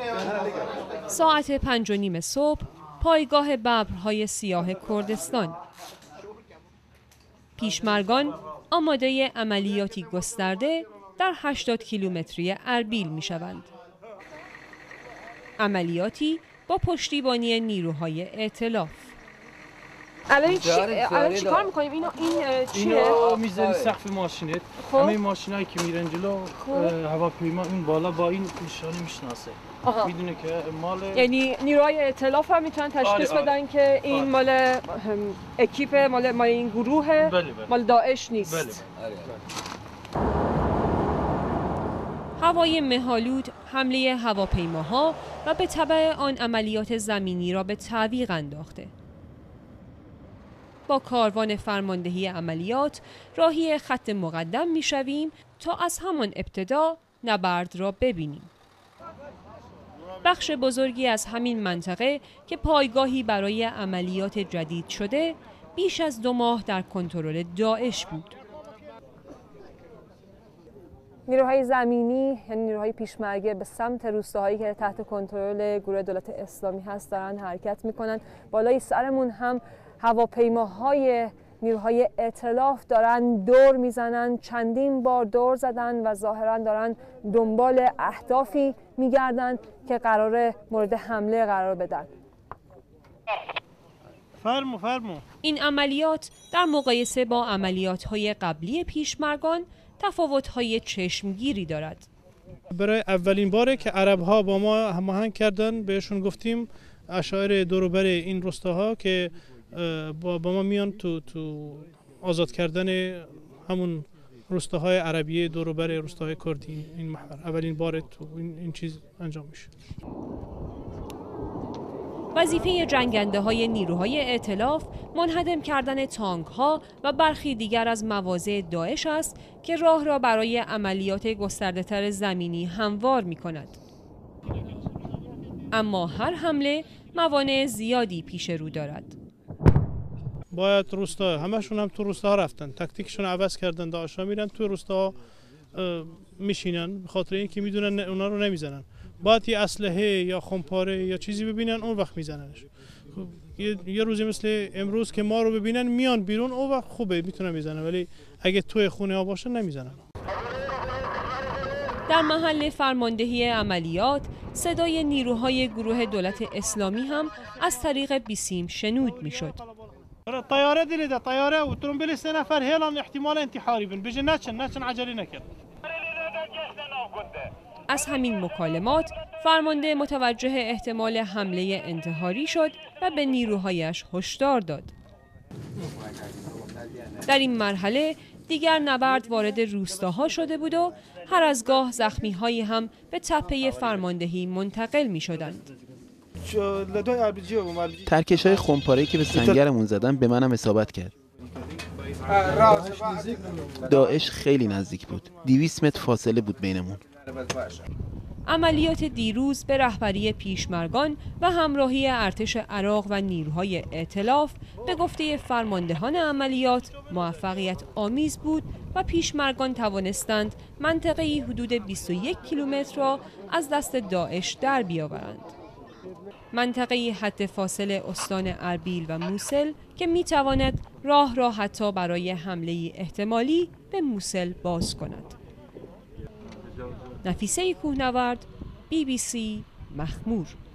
ساعت 5:30 صبح پایگاه ببرهای سیاه کردستان. پیشمرگان آماده عملیاتی گسترده در 80 کیلومتری اربیل می شوند. عملیاتی با پشتیبانی نیروهای ائتلاف. الان چی کار می‌کنیم؟ این چیه؟ اینو می‌ذاری سقف ماشینت. همه ماشینایی که میرن جلو هواپیما این بالا با این نشانه میشناسه. میدونه که مال، یعنی نیروهای ائتلاف هم میتونن تشخیص بدن که این مال اکیپ مال این گروه، مال داعش نیست. هوای مه‌آلود حمله هواپیماها و به تبع آن عملیات زمینی را به تعویق انداخته. با کاروان فرماندهی عملیات راهی خط مقدم می‌شویم تا از همان ابتدا نبرد را ببینیم. بخش بزرگی از همین منطقه که پایگاهی برای عملیات جدید شده، بیش از 2 ماه در کنترل داعش بود. نیروهای زمینی یعنی نیروهای پیشمرگه به سمت روستاهایی که تحت کنترل گروه دولت اسلامی هست دارن حرکت میکنن. بالای سرمون هم هواپیماهای نیروهای ائتلاف دارن دور میزنن، چندین بار دور زدن و ظاهرا دارن دنبال اهدافی میگردن که قراره مورد حمله قرار بدن. فرمو. این عملیات در مقایسه با عملیات‌های قبلی پیشمرگان تفاوت‌های چشمگیری دارد. برای اولین باره که عرب‌ها با ما هماهنگ کردن، بهشون گفتیم اشایر دوروبر این روستاها که با ما میان تو آزاد کردن همون روستاهای عربی دوروبر روستاهای کردی. این محور اولین باره تو این چیز انجام میشه. وظیفه جنگنده‌های نیروهای ائتلاف منهدم کردن تانک‌ها و برخی دیگر از مواضع داعش است که راه را برای عملیات گسترده‌تر زمینی هموار می‌کند. اما هر حمله موانع زیادی پیش رو دارد. باید روستا، همشون هم تو روستا رفتن، تاکتیکشون عوض کردن، داعشا میرن تو روستا میشینن به خاطر اینکه میدونن اونا رو نمیزنن. باید یه اسلحه یا خمپاره یا چیزی ببینن اون وقت میزننش. یه روزی مثل امروز که ما رو ببینن میان بیرون، اون وقت خوبه میتونن میزنن، ولی اگه توی خونه ها باشن نمیزنن. در محل فرماندهی عملیات صدای نیروهای گروه دولت اسلامی هم از طریق بیسیم شنود میشد. طیاره دیده، طیاره و ترومبیل 3 نفر هیلان احتمال انتحاری بن بجه نچن عجله نکرد. از همین مکالمات فرمانده متوجه احتمال حمله انتحاری شد و به نیروهایش هشدار داد. در این مرحله دیگر نبرد وارد روستاها شده بود و هر از گاه زخمی‌هایی هم به تپه فرماندهی منتقل می‌شدند. ترکش‌های خمپاره‌ای که به سنگرمون زدن به منم اصابت کرد. داعش خیلی نزدیک بود. 200 متر فاصله بود بینمون. عملیات دیروز به رهبری پیشمرگان و همراهی ارتش عراق و نیروهای ائتلاف به گفته فرماندهان عملیات موفقیت آمیز بود و پیشمرگان توانستند منطقه‌ای حدود 21 کیلومتر را از دست داعش در بیاورند. منطقه‌ای حد فاصل استان اربیل و موصل که میتواند راه را حتی برای حمله احتمالی به موصل باز کند. نفیسه کوهنورد، BBC مخمور.